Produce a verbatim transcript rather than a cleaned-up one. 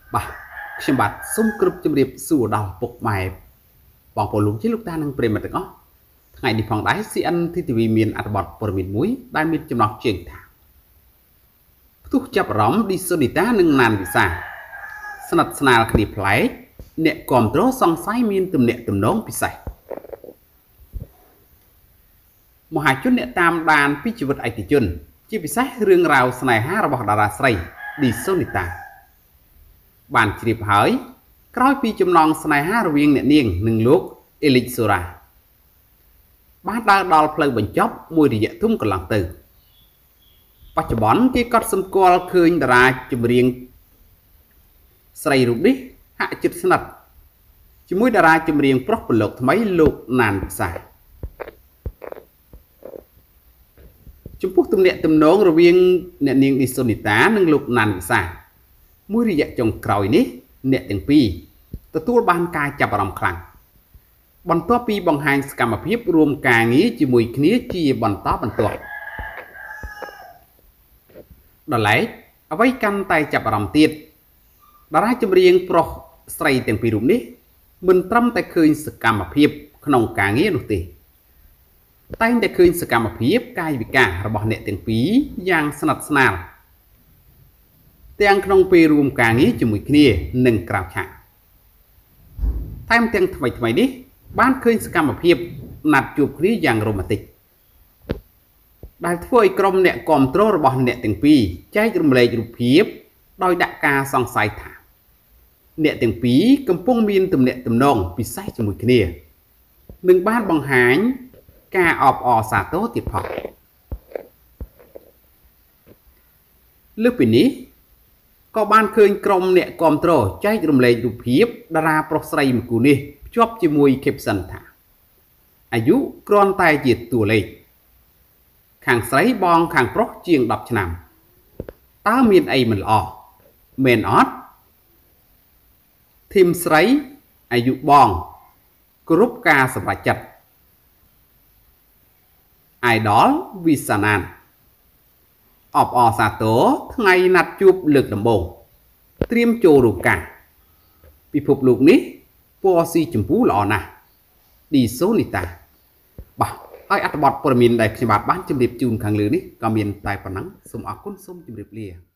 បាទខ្ញុំបាទសូមគ្រប់ជម្រាបសួរដល់ពុកម៉ែបងប្អូនលោកជាលោកតានិងប្រិយមិត្តទាំងអស់ថ្ងៃនេះផងដែរ ซี เอ็น ที วี មានអត្ថបទព័ត៌មានមួយដែលមានចំណងជើងថាផ្ទុះចាប់អារម្មណ៍ឌីសូនីតានិងណានវិសាស្និទ្ធស្នាលគ្នាប្លែកអ្នកគាំទ្រសង្ស័យមានទំនាក់ទំនងពិសេសមហាជនអ្នកតាមដានពីជីវិតឯកជនជាពិសេសរឿងរ៉ាវស្នេហារបស់តារាស្រីឌីសូនីតាបានជ្រាបហើយក្រោយពីចំណងស្នេហារវាងអ្នកនាងនិងលោកអេលិចសូរ៉ាបានដើរដល់ផ្លូវបញ្ចប់មួយរយៈធំកន្លងទៅបច្ចុប្បន្នគេក៏សម្គាល់ឃើញតារាចម្រៀងស្រីរូបនេះហាក់ជិតស្និទ្ធជាមួយតារាចម្រៀងប្រុសប្រឡូកថ្មីលោកណានវិសាចំពោះទំនាក់ទំនងរវាងអ្នកនាងឌីសូនីតានិងលោកណានវិសាមួយរយៈចុងក្រោយនេះអ្នកទាំងពីរទទួលបានការចាប់អារម្មណ៍ខ្លាំងបន្ទាប់ពីបង្ហាញសកម្មភាពរួមការងារជាមួយគ្នាជាបន្តបន្ទាប់ដល់ឡែកអ្វីកាន់តែចាប់អារម្មណ៍ទៀតតារាចម្រៀងប្រុសស្រីទាំងពីររូបនេះមិនត្រឹមតែឃើញសកម្មភាពក្នុងការងារនោះទេតែងតែឃើញសកម្មភាពកាយវិការរបស់អ្នកទាំងពីរយ៉ាងស្និទ្ធស្នាលទាំងក្នុងពេលរួមការងារជាមួយគ្នានិងក្រៅឆាកថែមទាំងថ្មីថ្មីនេះបានឃើញសកម្មភាពណាត់ជួបគ្នាយ៉ាងរ៉ូម៉ាទិកដែលធ្វើឲ្យក្រុមអ្នកគាំទ្ររបស់អ្នកទាំងពីរចែករំលែករូបភាពដោយដាក់ការសង្ស័យថាអ្នកទាំងពីរកំពុងមានទំនាក់ទំនងពិសេសជាមួយគ្នានិងបានបង្ហាញការអបអរសាទរទៀតផងលើសពីនេះក៏បានឃើញក្រុមអ្នកគាំទ្រចែករំលែករូបភាពតារាប្រុសស្រីមួយគូនេះភ្ជាប់ជាមួយ caption ថាអាយុគ្រាន់តែជាតួលេខខាងស្រីបងខាងប្រុសជាងដប់ឆ្នាំតើមានអីមិនល្អមែនអត់ធីមស្រីអាយុបងគ្រប់ការសម្រេចចិត្ត Idol វិសាណានអបអរសាទរថ្ងៃណាត់ជួបលើកដំបូងត្រៀមចូលរោងការពិភពលោកនេះពណ៌ស៊ីចម្ពូល្អណាស់ឌីសូនីតាបាទហើយអត្ថបទព័ត៌មានដែលខ្ញុំបាទបានជម្រាបជូនខាងលើនេះក៏មានតែប៉ុណ្ណឹងសូមអរគុណសូមជម្រាបលា